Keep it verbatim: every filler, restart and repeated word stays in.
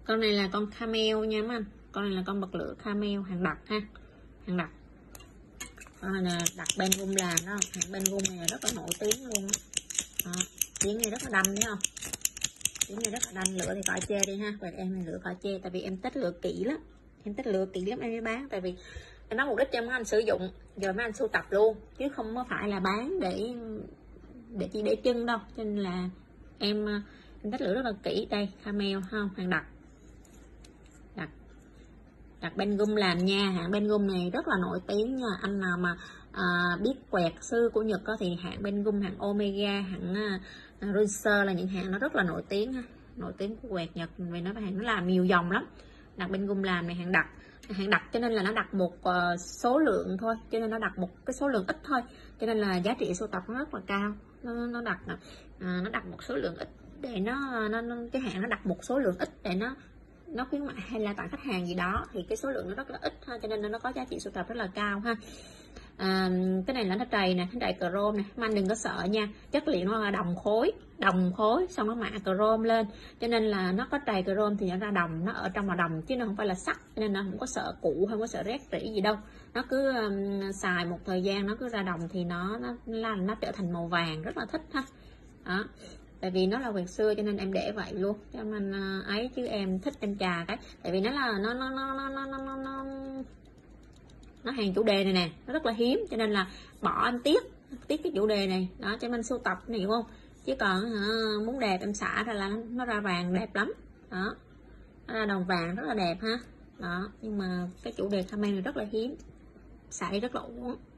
Con này là con camel nha mấy anh, con này là con bật lửa camel hàng đặc ha, hàng đặc. Con này là đặt bên gung làm đó, hàng bên gung này rất là nổi tiếng luôn đó. Tiếng này rất là đâm thấy không, tiếng này rất là đâm. Lửa thì khỏi chê đi ha, vậy em lửa khỏi chê, tại vì em tích lửa kỹ lắm, em tích lửa kỹ lắm em mới bán, tại vì em nói mục đích cho mấy anh sử dụng, giờ mấy anh sưu tập luôn chứ không có phải là bán để để chỉ để trưng đâu, cho nên là em em tích lửa rất là kỹ. Đây camel không, hàng đặc, đặt đặt bên gung làm nha, hãng bên gung này rất là nổi tiếng nha. Anh nào mà à, biết quẹt sư của Nhật có thì hãng bên gung, hãng Omega, hãng uh, Rinser là những hãng nó rất là nổi tiếng ha, nổi tiếng của quẹt Nhật, vì nó hàng nó làm nhiều dòng lắm. Đặt bên gung làm này hàng đặc, hàng đặc cho nên là nó đặt một uh, số lượng thôi, cho nên nó đặt một cái số lượng ít thôi, cho nên là giá trị sưu tập nó rất là cao. Nó, nó đặt à, nó đặt một số lượng ít để nó, nó, nó cái hãng nó đặt một số lượng ít để nó nó khuyến mại hay là tặng khách hàng gì đó, thì cái số lượng nó rất là ít ha, cho nên nó có giá trị sưu tập rất là cao ha. À, cái này là nó trầy nè, nó trầy chrome nè, mà anh đừng có sợ nha, chất liệu nó là đồng khối, đồng khối xong nó mạ chrome lên, cho nên là nó có trầy chrome thì nó ra đồng, nó ở trong là đồng chứ nó không phải là sắt, cho nên nó không có sợ cũ, không có sợ rét rỉ gì đâu. Nó cứ um, xài một thời gian nó cứ ra đồng thì nó nó là nó trở thành màu vàng, rất là thích ha. Đó, tại vì nó là quẹt xưa cho nên em để vậy luôn cho mình uh, ấy, chứ em thích em chà cái, tại vì nó là nó nó nó nó nó nó, nó, nó hàng chủ đề này nè, nó rất là hiếm, cho nên là bỏ anh tiếc tiếc cái chủ đề này đó, cho mình sưu tập này, hiểu không? Chứ còn uh, muốn đẹp em xả ra là nó ra vàng đẹp lắm đó, nó ra đồng vàng rất là đẹp ha. Đó, nhưng mà cái chủ đề camel này rất là hiếm, xả đi rất là uổng.